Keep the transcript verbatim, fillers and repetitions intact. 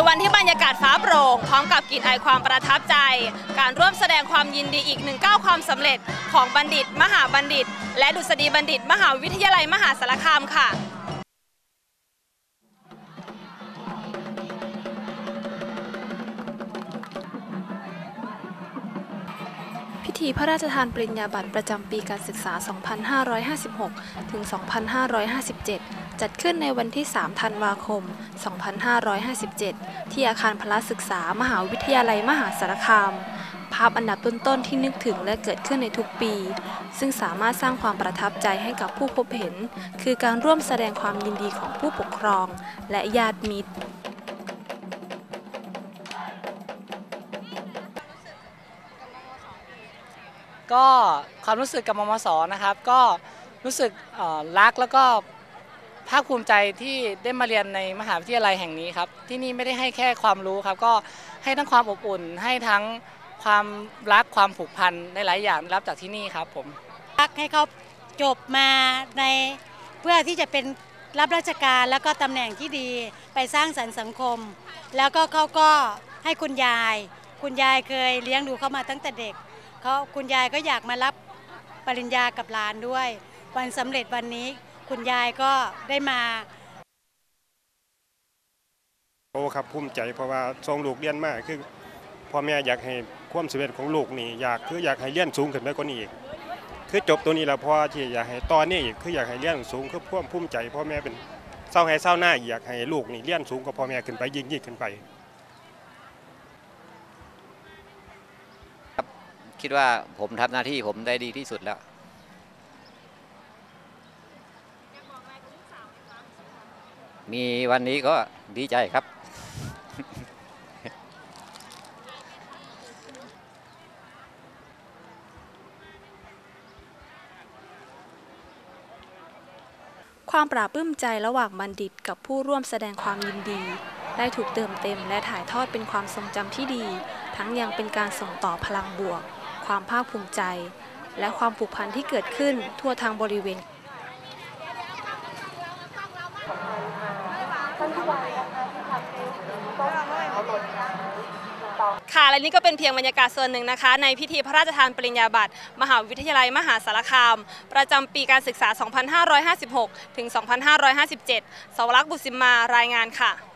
วันที่บรรยากาศฟ้าโปร่งพร้อมกับกลิ่นอายความประทับใจการร่วมแสดงความยินดีอีกหนึ่งก้าวความสำเร็จของบัณฑิตมหาบัณฑิตและดุษฎีบัณฑิตมหาวิทยาลัยมหาสารคามค่ะพิธีพระราชทานปริญญาบัตรประจำปีการศึกษา สองพันห้าร้อยห้าสิบหก ถึง สองพันห้าร้อยห้าสิบเจ็ด จัดขึ้นในวันที่ สาม ธันวาคม สองพันห้าร้อยห้าสิบเจ็ด ที่อาคารพละศึกษามหาวิทยาลัยมหาสารคาม ภาพอันดับต้นๆที่นึกถึงและเกิดขึ้นในทุกปี ซึ่งสามารถสร้างความประทับใจให้กับผู้พบเห็น คือการร่วมแสดงความยินดีของผู้ปกครองและญาติมิตรก็ความรู้สึกกับมมส.นะครับก็รู้สึกรักแล้วก็ภาคภูมิใจที่ได้มาเรียนในมหาวิทยาลัยแห่งนี้ครับที่นี่ไม่ได้ให้แค่ความรู้ครับก็ให้ทั้งความอบอุ่นให้ทั้งความรักความผูกพันในหลายอย่างรับจากที่นี่ครับผมรักให้เขาจบมาในเพื่อที่จะเป็นรับราชการแล้วก็ตำแหน่งที่ดีไปสร้างสรรค์สังคมแล้วก็เขาก็ให้คุณยายคุณยายเคยเลี้ยงดูเขามาตั้งแต่เด็กเขาคุณยายก็อยากมารับปริญญากับหลานด้วยวันสำเร็จวันนี้คุณยายก็ได้มาโอ้ครับภูมิใจเพราะว่าส่งลูกเรียนมากคือพ่อแม่อยากให้ความสำเร็จของลูกนี่อยากคืออยากให้เรียนสูงขึ้นไปกว่านี้อีกคือจบตัวนี้แล้วพ่อที่อยากให้ตอนนี้อีกคืออยากให้เรียนสูงคือความภูมิใจพ่อแม่เป็นเศร้าให้เศร้าหน้าอยากให้ลูกนี่เรียนสูงกว่าพ่อแม่ขึ้นไปยิ่งยิ่งขึ้นไปคิดว่าผมทำหน้าที่ผมได้ดีที่สุดแล้วมีวันนี้ก็ดีใจครับความปราบปลื้มใจระหว่างบัณฑิตกับผู้ร่วมแสดงความยินดีได้ถูกเติมเต็มและถ่ายทอดเป็นความทรงจำที่ดีทั้งยังเป็นการส่งต่อพลังบวกความภาคภูมิใจและความผูกพันที่เกิดขึ้นทั่วทางบริเวณค่ะและนี่ก็เป็นเพียงบรรยากาศส่วนหนึ่งนะคะในพิธีพระราชทานปริญญาบัตรมหาวิทยาลัยมหาสารคามประจำปีการศึกษา สองพันห้าร้อยห้าสิบหก ถึง สองพันห้าร้อยห้าสิบเจ็ด สวรักษ์ บุษมารายงานค่ะ